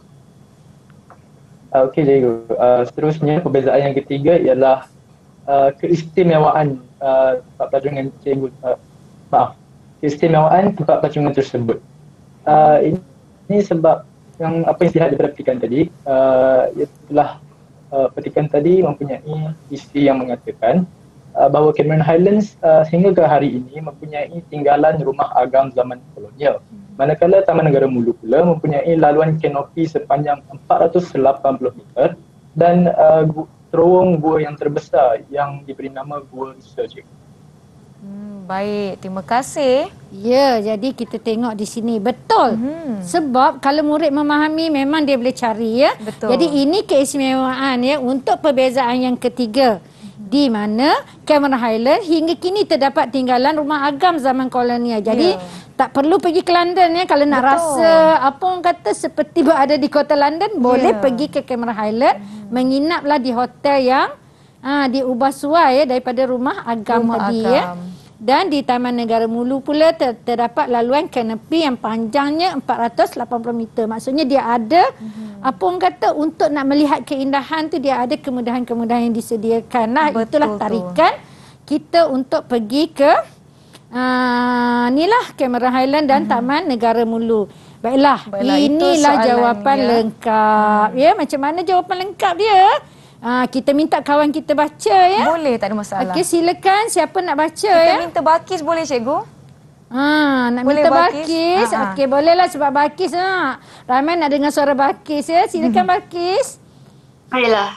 Okey cikgu. Seterusnya perbezaan yang ketiga ialah keistimewaan tempat pelancongan cikgu. Keistimewaan tempat pelancongan tersebut. Ini sebab yang apa yang dilihat daripada petikan tadi, ialah petikan tadi mempunyai isi yang mengatakan bahawa Cameron Highlands sehingga ke hari ini mempunyai tinggalan rumah agam zaman kolonial. Manakala Taman Negara Mulu pula mempunyai laluan kanopi sepanjang 480 meter dan terowong gua yang terbesar yang diberi nama Gua Research. Baik, terima kasih. Ya, jadi kita tengok di sini. Betul. Sebab kalau murid memahami memang dia boleh cari ya. Betul. Jadi ini keistimewaan ya untuk perbezaan yang ketiga. Di mana Cameron Highland hingga kini terdapat tinggalan rumah agam zaman kolonial. Jadi tak perlu pergi ke London ya. Kalau nak rasa apa orang kata seperti berada di kota London, boleh pergi ke Cameron Highland, menginaplah di hotel yang diubah suai ya daripada rumah agam tadi ya. Dan di Taman Negara Mulu pula terdapat laluan kanopi yang panjangnya 480 meter. Maksudnya dia ada apa orang kata untuk nak melihat keindahan tu dia ada kemudahan-kemudahan yang disediakan. Itulah tarikan kita untuk pergi ke inilah Cameron Highland dan Taman Negara Mulu. Baiklah, inilah jawapan lengkap. Ya, macam mana jawapan lengkap dia? Kita minta kawan kita baca ya. Boleh, tak ada masalah. Okey, silakan siapa nak baca kita minta Balkis boleh cikgu? Nak boleh minta Balkis. Okey, bolehlah sebab Balkis ramai nak dengar suara Balkis ya. Silakan Balkis. Baiklah.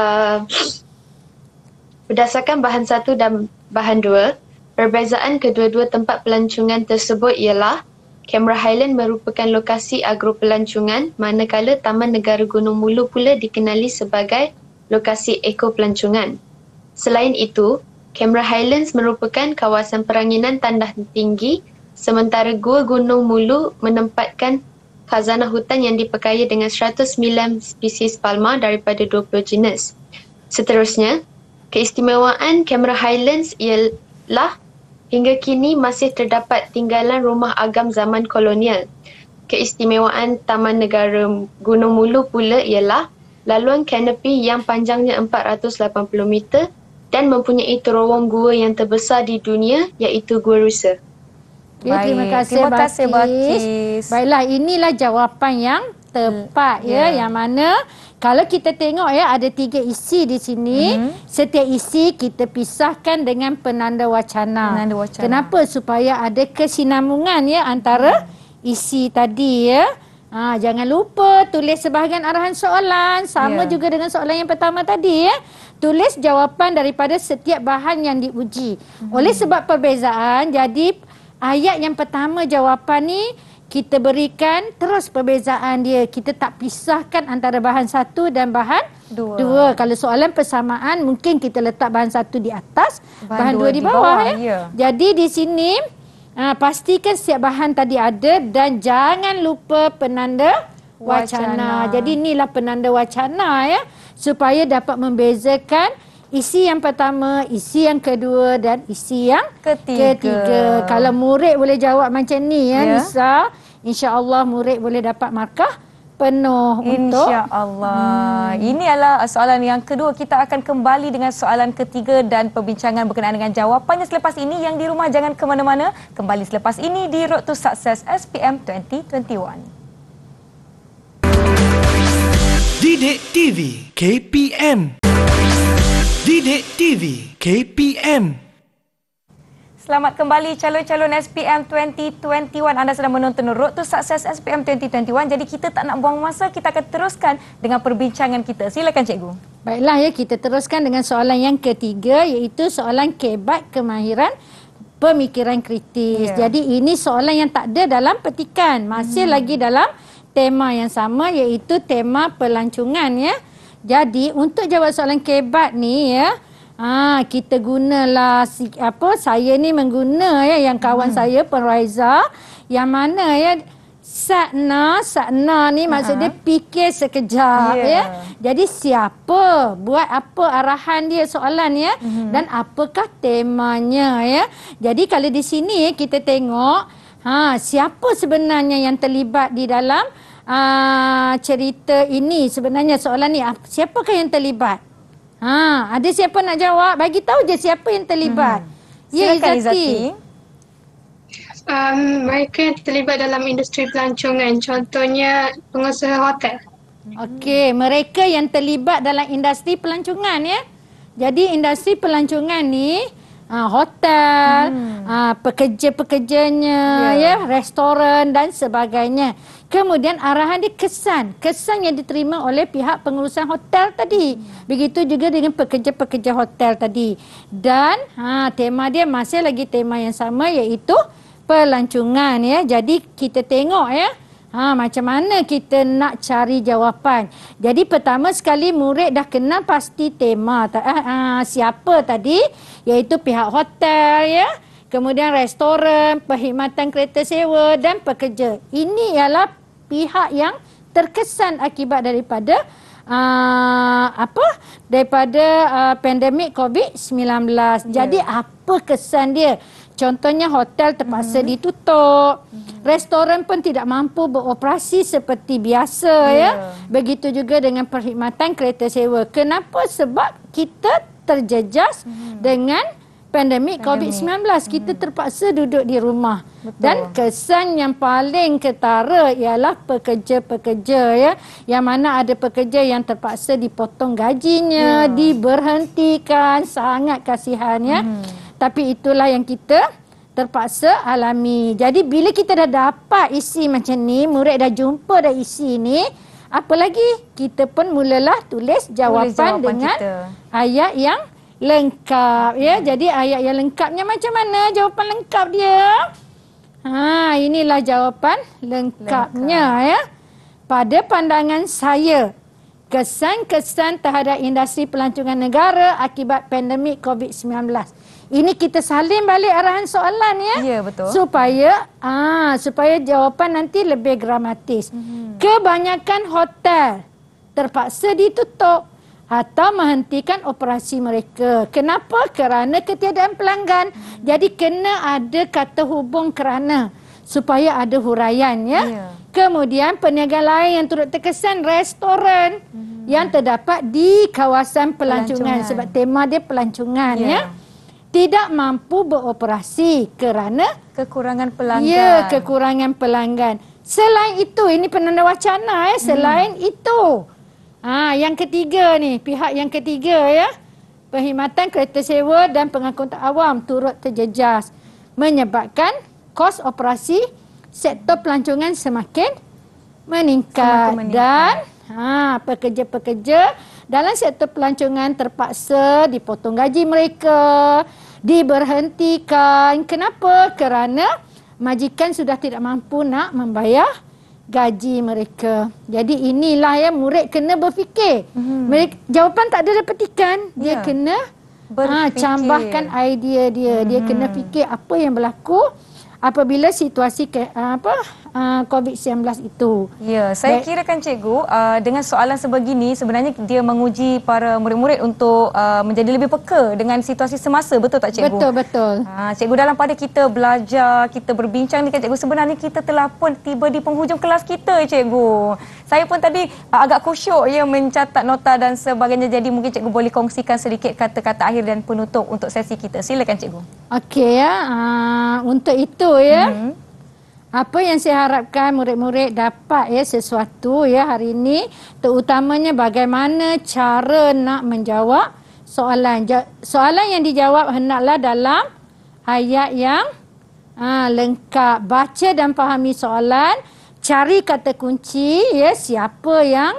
Berdasarkan bahan 1 dan bahan 2, perbezaan kedua-dua tempat pelancongan tersebut ialah Cameron Highland merupakan lokasi agro pelancongan, manakala Taman Negara Gunung Mulu pula dikenali sebagai lokasi eko pelancongan. Selain itu, Cameron Highlands merupakan kawasan peranginan tanah tinggi, sementara Gua Gunung Mulu menempatkan khazanah hutan yang diperkaya dengan 109 spesies palma daripada 20 jenis. Seterusnya, keistimewaan Cameron Highlands ialah hingga kini masih terdapat tinggalan rumah agam zaman kolonial. Keistimewaan Taman Negara Gunung Mulu pula ialah laluan kanopi yang panjangnya 480 meter dan mempunyai terowong gua yang terbesar di dunia iaitu Gua Rusa. Terima kasih Balkis. Baiklah, inilah jawapan yang tepat yang mana kalau kita tengok ya ada 3 isi di sini. Setiap isi kita pisahkan dengan penanda wacana. Kenapa? Supaya ada kesinambungan ya antara isi tadi ya. Jangan lupa tulis sebahagian arahan soalan. Sama juga dengan soalan yang pertama tadi ya. Tulis jawapan daripada setiap bahan yang diuji. Oleh sebab perbezaan, jadi ayat yang pertama jawapan ni kita berikan terus perbezaan dia. Kita tak pisahkan antara bahan 1 dan bahan 2. Kalau soalan persamaan mungkin kita letak bahan 1 di atas, bahan 2 di bawah ya. Jadi di sini pastikan setiap bahan tadi ada dan jangan lupa penanda wacana. Jadi inilah penanda wacana ya, supaya dapat membezakan isi yang pertama, isi yang kedua dan isi yang ketiga. Kalau murid boleh jawab macam ni ya, Nisa, insya-Allah murid boleh dapat markah penuh untuk insya-Allah. Ini adalah soalan yang kedua. Kita akan kembali dengan soalan ketiga dan perbincangan berkenaan dengan jawapannya selepas ini. Yang di rumah jangan ke mana-mana. Kembali selepas ini di Road to Success SPM 2021. Didik TV KPM. Didik TV KPM. Selamat kembali calon-calon SPM 2021. Anda sedang menonton Road to Success SPM 2021. Jadi kita tak nak buang masa, kita akan teruskan dengan perbincangan kita. Silakan cikgu. Baiklah ya, kita teruskan dengan soalan yang ketiga, iaitu soalan kebat kemahiran pemikiran kritis. Jadi ini soalan yang tak ada dalam petikan, masih lagi dalam tema yang sama, iaitu tema pelancongan ya. Jadi untuk jawab soalan kebat ni ya, kita gunalah saya ni mengguna ya yang kawan saya Penraiza, yang mana ya sakna ni maksud dia fikir sekejap ya. Jadi siapa buat apa arahan dia soalan ya, dan apakah temanya ya. Jadi kalau di sini kita tengok siapa sebenarnya yang terlibat di dalam cerita ini. Sebenarnya soalan ni, siapakah yang terlibat? Ada siapa nak jawab? Bagi tahu je siapa yang terlibat. Ya, Izzati. Mereka yang terlibat dalam industri pelancongan, contohnya pengusaha hotel. Okey, mereka yang terlibat dalam industri pelancongan ya. Jadi industri pelancongan ni hotel, pekerja-pekerjanya ya, restoran dan sebagainya. Kemudian arahan dia kesan yang diterima oleh pihak pengurusan hotel tadi. Begitu juga dengan pekerja-pekerja hotel tadi. Dan tema dia masih lagi tema yang sama, iaitu pelancongan ya. Jadi kita tengok ya, macam mana kita nak cari jawapan. Jadi pertama sekali murid dah kenal pasti tema siapa tadi, iaitu pihak hotel ya. Kemudian restoran, perkhidmatan kereta sewa dan pekerja. Ini ialah pihak yang terkesan akibat daripada pandemik COVID-19. Jadi apa kesan dia? Contohnya hotel terpaksa ditutup. Restoran pun tidak mampu beroperasi seperti biasa ya. Begitu juga dengan perkhidmatan kereta sewa. Kenapa? Sebab kita terjejas dengan pandemik COVID-19. Kita terpaksa duduk di rumah. Dan kesan yang paling ketara ialah pekerja-pekerja ya, yang mana ada pekerja yang terpaksa dipotong gajinya, diberhentikan, sangat kasihan ya. Tapi itulah yang kita terpaksa alami. Jadi bila kita dah dapat isi macam ni, murid dah jumpa dah isi ni, apa lagi? Kita pun mulalah tulis jawapan dengan ayat yang lengkap ya. Jadi ayat yang lengkapnya macam mana jawapan lengkap dia? Inilah jawapan lengkapnya ya. Pada pandangan saya, kesan-kesan terhadap industri pelancongan negara akibat pandemik COVID-19. Ini kita salin balik arahan soalan ya. Ya, betul. Supaya jawapan nanti lebih dramatis. Kebanyakan hotel terpaksa ditutup atau menghentikan operasi mereka. Kenapa? Kerana ketiadaan pelanggan. Jadi kena ada kata hubung kerana, supaya ada huraian ya. Kemudian perniagaan lain yang turut terkesan, restoran yang terdapat di kawasan pelancongan. Sebab tema dia pelancongan ya. Tidak mampu beroperasi kerana kekurangan pelanggan. Ya, kekurangan pelanggan. Selain itu, ini penanda wacana ya. Selain itu, yang ketiga ni, pihak yang ketiga ya, perkhidmatan kereta sewa dan pengangkutan awam turut terjejas, menyebabkan kos operasi sektor pelancongan semakin meningkat. Dan pekerja-pekerja dalam sektor pelancongan terpaksa dipotong gaji mereka, diberhentikan. Kenapa? Kerana majikan sudah tidak mampu nak membayar gaji mereka. Jadi inilah yang murid kena berfikir. Jawapan tak ada petikan. Dia kena cambahkan idea dia. Dia kena fikir apa yang berlaku apabila situasi COVID-19 itu. Ya, saya kirakan cikgu dengan soalan sebegini sebenarnya dia menguji para murid-murid untuk menjadi lebih peka dengan situasi semasa, betul tak cikgu? Betul, betul. Cikgu, dalam pada kita belajar, kita berbincang dengan cikgu, sebenarnya kita telah pun tiba di penghujung kelas kita cikgu. Saya pun tadi agak khusyuk ya mencatat nota dan sebagainya, jadi mungkin cikgu boleh kongsikan sedikit kata-kata akhir dan penutup untuk sesi kita. Silakan cikgu. Okey ya, untuk itu ya. Apa yang saya harapkan murid-murid dapat ya sesuatu ya hari ini, terutamanya bagaimana cara nak menjawab soalan. Soalan yang dijawab hendaklah dalam ayat yang lengkap. Baca dan fahami soalan, cari kata kunci ya, siapa yang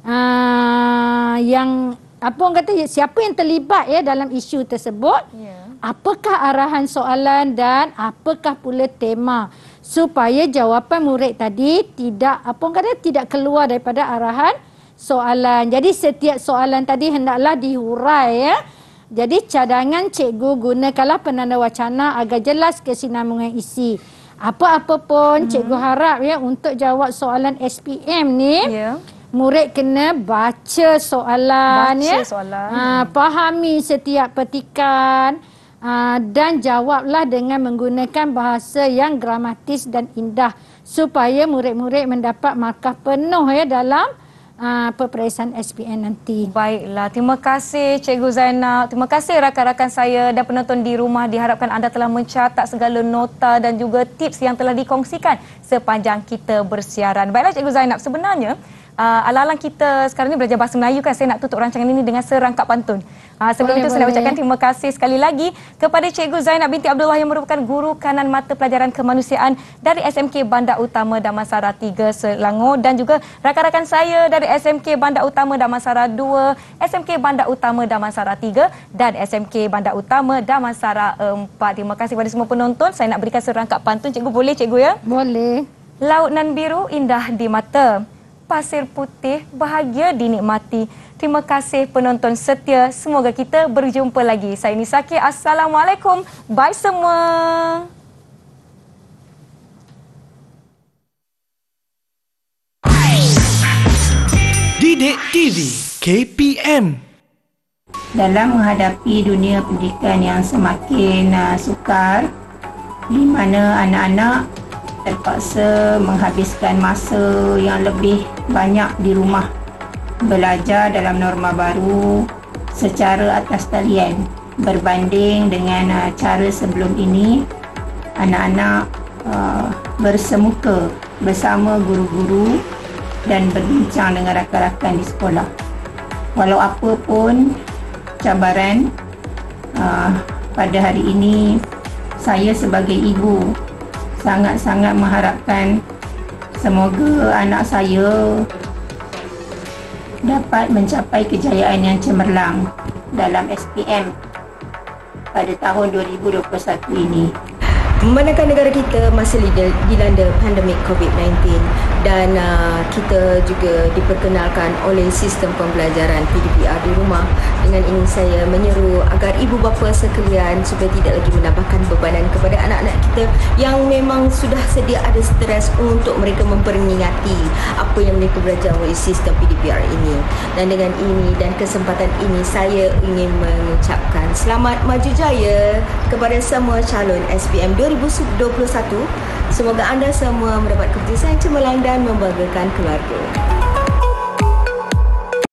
apa orang kata, siapa yang terlibat ya dalam isu tersebut. Apakah arahan soalan dan apakah pula tema, supaya jawapan murid tadi tidak tidak keluar daripada arahan soalan. Jadi setiap soalan tadi hendaklah dihurai ya. Jadi cadangan cikgu gunakanlah penanda wacana agar jelas kesinambungan isi. Apa-apa pun cikgu harap ya untuk jawab soalan SPM ni, murid kena baca soalan, fahami setiap petikan, dan jawablah dengan menggunakan bahasa yang gramatis dan indah supaya murid-murid mendapat markah penuh ya dalam peperiksaan SPM nanti. Baiklah, terima kasih Cikgu Zainab. Terima kasih rakan-rakan saya dan penonton di rumah. Diharapkan anda telah mencatat segala nota dan juga tips yang telah dikongsikan sepanjang kita bersiaran. Baiklah Cikgu Zainab, sebenarnya ala-ala kita sekarang ni belajar bahasa Melayu kan, saya nak tutup rancangan ini dengan serangkap pantun. Sebelum itu saya nak ucapkan terima kasih sekali lagi kepada Cikgu Zainab binti Abdullah yang merupakan guru kanan mata pelajaran kemanusiaan dari SMK Bandar Utama Damansara 3 Selangor, dan juga rakan-rakan saya dari SMK Bandar Utama Damansara 2, SMK Bandar Utama Damansara 3 dan SMK Bandar Utama Damansara 4. Terima kasih kepada semua penonton. Saya nak berikan serangkap pantun. Cikgu boleh cikgu ya? Boleh. Laut nan biru indah di mata, pasir putih bahagia dinikmati. Terima kasih penonton setia. Semoga kita berjumpa lagi. Saya Nisaki. Assalamualaikum. Bye semua. Didik TV KPM. Dalam menghadapi dunia pendidikan yang semakin sukar, di mana anak-anak terpaksa menghabiskan masa yang lebih banyak di rumah, belajar dalam norma baru secara atas talian berbanding dengan cara sebelum ini, anak-anak bersemuka bersama guru-guru dan berbincang dengan rakan-rakan di sekolah. Walau apa pun cabaran, pada hari ini saya sebagai ibu sangat-sangat mengharapkan semoga anak saya dapat mencapai kejayaan yang cemerlang dalam SPM pada tahun 2021 ini. Memandangkan negara kita masih dilanda pandemik COVID-19 dan kita juga diperkenalkan oleh sistem pembelajaran PDPR di rumah. Dengan ini saya menyeru agar ibu bapa sekalian supaya tidak lagi menambahkan bebanan kepada anak-anak kita yang memang sudah sedia ada stres untuk mereka memperingati apa yang mereka belajar oleh sistem PDPR ini. Dan dengan ini dan kesempatan ini saya ingin mengucapkan selamat maju jaya kepada semua calon SPM 2021. Semoga anda semua mendapat keputusan yang cemerlang dan membanggakan keluarga.